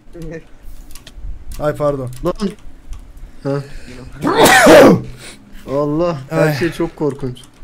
Ay pardon. Lan. Ha. Allah, her şey çok korkunç.